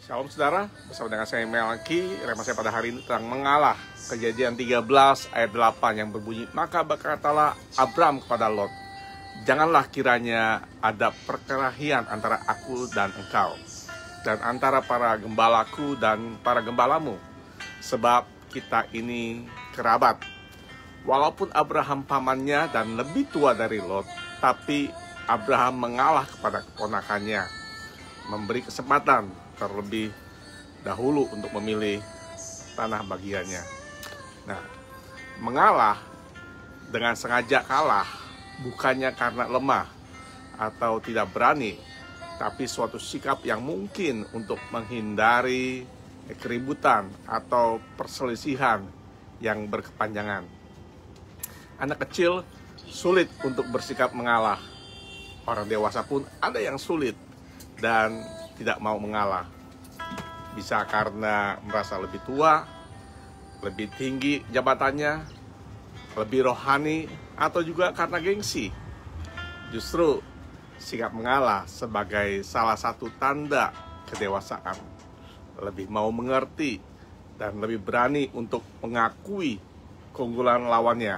Shalom saudara, bersama dengan saya Melki. Rema saya pada hari ini tentang mengalah. Kejadian 13 ayat 8 yang berbunyi, maka berkatalah Abram kepada Lot, janganlah kiranya ada perkelahian antara aku dan engkau, dan antara para gembalaku dan para gembalamu, sebab kita ini kerabat. Walaupun Abraham pamannya dan lebih tua dari Lot, tapi Abraham mengalah kepada keponakannya, memberi kesempatan terlebih dahulu untuk memilih tanah bagiannya. Nah, mengalah dengan sengaja kalah bukannya karena lemah atau tidak berani, tapi suatu sikap yang mungkin untuk menghindari keributan atau perselisihan yang berkepanjangan. Anak kecil sulit untuk bersikap mengalah. Orang dewasa pun ada yang sulit dan tidak mau mengalah. Bisa karena merasa lebih tua, lebih tinggi jabatannya, lebih rohani, atau juga karena gengsi. Justru sikap mengalah sebagai salah satu tanda kedewasaan. Lebih mau mengerti dan lebih berani untuk mengakui keunggulan lawannya.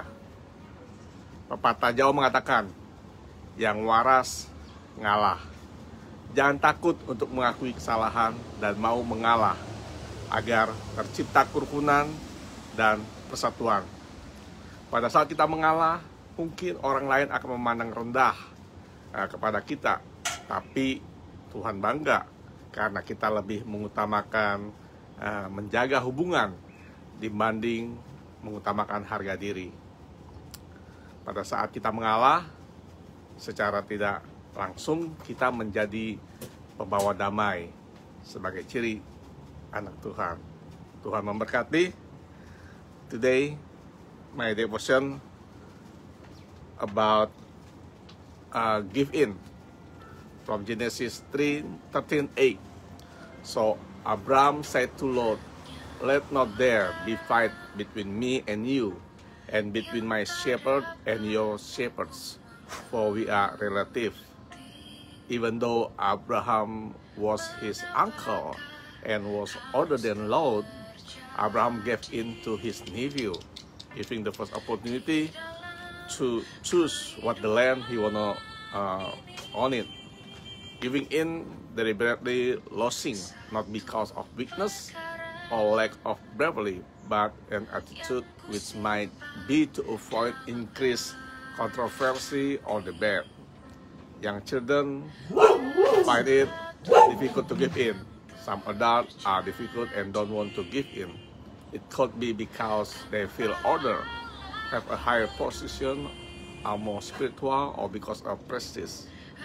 Pepatah Jawa mengatakan, yang waras ngalah. Jangan takut untuk mengakui kesalahan dan mau mengalah agar tercipta kerukunan dan persatuan. Pada saat kita mengalah, mungkin orang lain akan memandang rendah kepada kita, tapi Tuhan bangga karena kita lebih mengutamakan menjaga hubungan dibanding mengutamakan harga diri. Pada saat kita mengalah, secara tidak langsung kita menjadi pembawa damai sebagai ciri anak Tuhan. Tuhan memberkati. Today, my devotion about give in from Genesis 13:8. So Abram said to Lot, let not there be fight between me and you, and between my shepherd and your shepherds, for we are relatives. Even though Abraham was his uncle and was older than Lot, Abraham gave in to his nephew, giving the first opportunity to choose what the land he wanna own it. Giving in deliberately losing, not because of weakness or lack of bravery, but an attitude which might be to avoid increased controversy or debate. Young children find it difficult to give in. Some adults are difficult and don't want to give in. It could be because they feel older, have a higher position, are more spiritual, or because of prestige.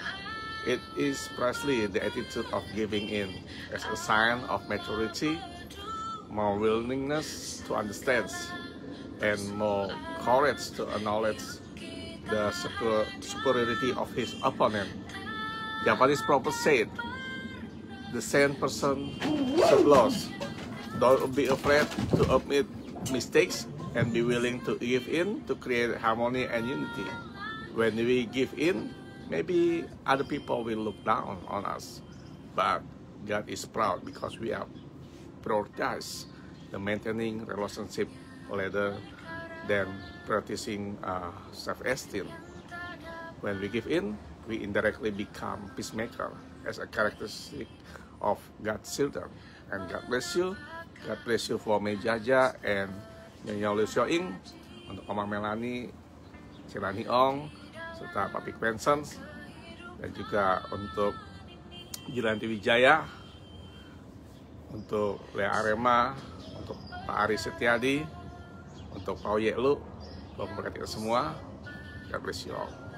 It is precisely the attitude of giving in as a sign of maturity, more willingness to understand, and more courage to acknowledge the superiority of his opponent. Japanese proverb said, the same person should lose. Don't be afraid to admit mistakes and be willing to give in to create harmony and unity. When we give in, maybe other people will look down on us, but God is proud because we have prioritized the maintaining relationship rather than practicing self-esteem. When we give in, we indirectly become peacemaker as a characteristic of God's children. And God bless you. God bless you for Mejaja and Nyonya Lusioing, untuk Mama Melani, Cilani Ong, serta Papi Quensons, dan juga untuk Jilanti Wijaya, untuk Lea Arema, untuk Pak Ari Setiadi, untuk Pak Yelu, memberkati kita semua. God bless you all.